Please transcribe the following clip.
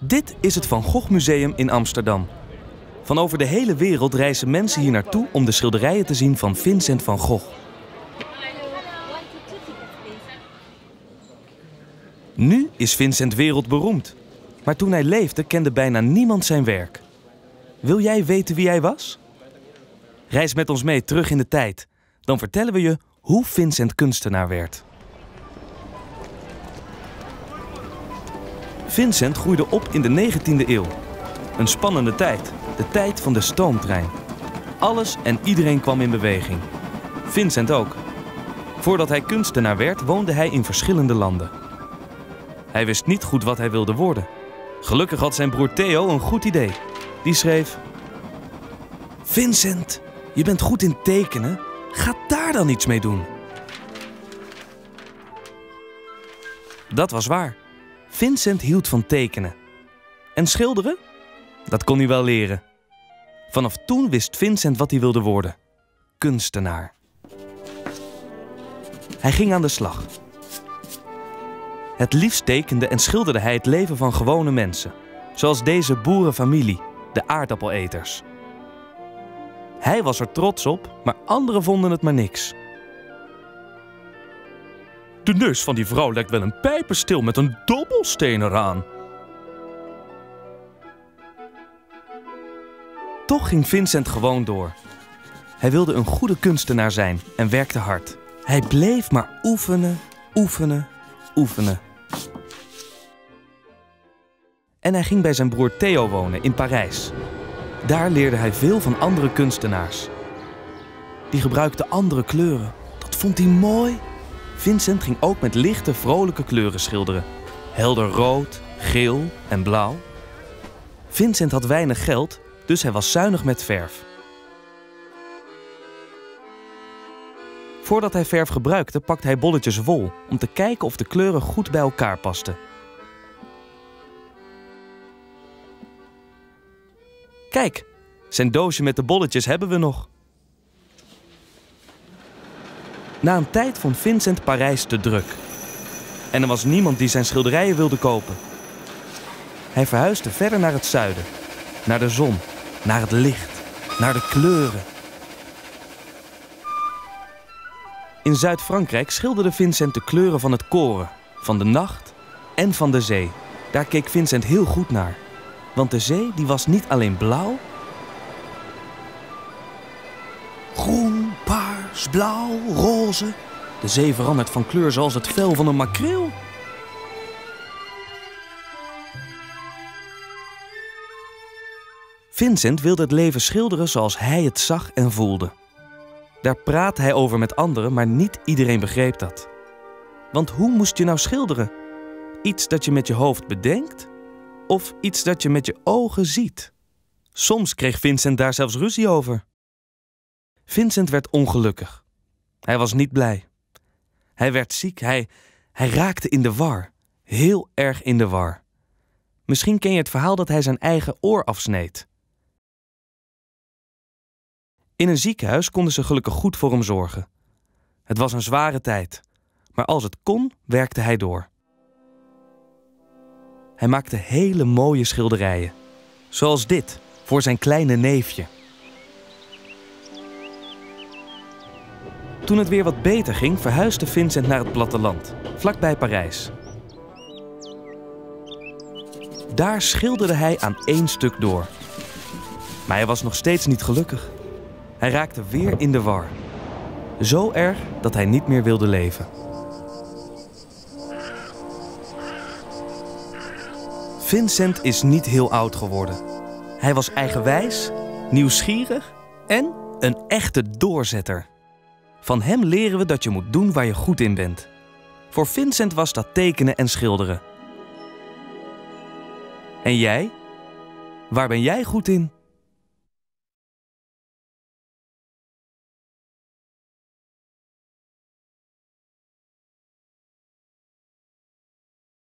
Dit is het Van Gogh Museum in Amsterdam. Van over de hele wereld reizen mensen hier naartoe om de schilderijen te zien van Vincent van Gogh. Nu is Vincent wereldberoemd. Maar toen hij leefde kende bijna niemand zijn werk. Wil jij weten wie hij was? Reis met ons mee terug in de tijd. Dan vertellen we je hoe Vincent kunstenaar werd. Vincent groeide op in de 19e eeuw. Een spannende tijd, de tijd van de stoomtrein. Alles en iedereen kwam in beweging. Vincent ook. Voordat hij kunstenaar werd, woonde hij in verschillende landen. Hij wist niet goed wat hij wilde worden. Gelukkig had zijn broer Theo een goed idee. Die schreef: Vincent, je bent goed in tekenen. Ga daar dan iets mee doen. Dat was waar. Vincent hield van tekenen. En schilderen? Dat kon hij wel leren. Vanaf toen wist Vincent wat hij wilde worden. Kunstenaar. Hij ging aan de slag. Het liefst tekende en schilderde hij het leven van gewone mensen. Zoals deze boerenfamilie, de aardappeleters. Hij was er trots op, maar anderen vonden het maar niks. De neus van die vrouw lijkt wel een pijpensteel met een dobbelsteen eraan. Toch ging Vincent gewoon door. Hij wilde een goede kunstenaar zijn en werkte hard. Hij bleef maar oefenen, oefenen, oefenen. En hij ging bij zijn broer Theo wonen in Parijs. Daar leerde hij veel van andere kunstenaars. Die gebruikten andere kleuren. Dat vond hij mooi. Vincent ging ook met lichte, vrolijke kleuren schilderen. Helder rood, geel en blauw. Vincent had weinig geld, dus hij was zuinig met verf. Voordat hij verf gebruikte, pakte hij bolletjes wol om te kijken of de kleuren goed bij elkaar pasten. Kijk, zijn doosje met de bolletjes hebben we nog. Na een tijd vond Vincent Parijs te druk. En er was niemand die zijn schilderijen wilde kopen. Hij verhuisde verder naar het zuiden. Naar de zon, naar het licht, naar de kleuren. In Zuid-Frankrijk schilderde Vincent de kleuren van het koren, van de nacht en van de zee. Daar keek Vincent heel goed naar. Want de zee die was niet alleen blauw. Groen, paars, blauw, roze. De zee verandert van kleur zoals het vel van een makreel. Vincent wilde het leven schilderen zoals hij het zag en voelde. Daar praatte hij over met anderen, maar niet iedereen begreep dat. Want hoe moest je nou schilderen? Iets dat je met je hoofd bedenkt? Of iets dat je met je ogen ziet? Soms kreeg Vincent daar zelfs ruzie over. Vincent werd ongelukkig. Hij was niet blij. Hij werd ziek, hij raakte in de war. Heel erg in de war. Misschien ken je het verhaal dat hij zijn eigen oor afsneed. In een ziekenhuis konden ze gelukkig goed voor hem zorgen. Het was een zware tijd, maar als het kon, werkte hij door. Hij maakte hele mooie schilderijen. Zoals dit, voor zijn kleine neefje. Toen het weer wat beter ging, verhuisde Vincent naar het platteland, vlakbij Parijs. Daar schilderde hij aan één stuk door. Maar hij was nog steeds niet gelukkig. Hij raakte weer in de war. Zo erg dat hij niet meer wilde leven. Vincent is niet heel oud geworden. Hij was eigenwijs, nieuwsgierig en een echte doorzetter. Van hem leren we dat je moet doen waar je goed in bent. Voor Vincent was dat tekenen en schilderen. En jij? Waar ben jij goed in?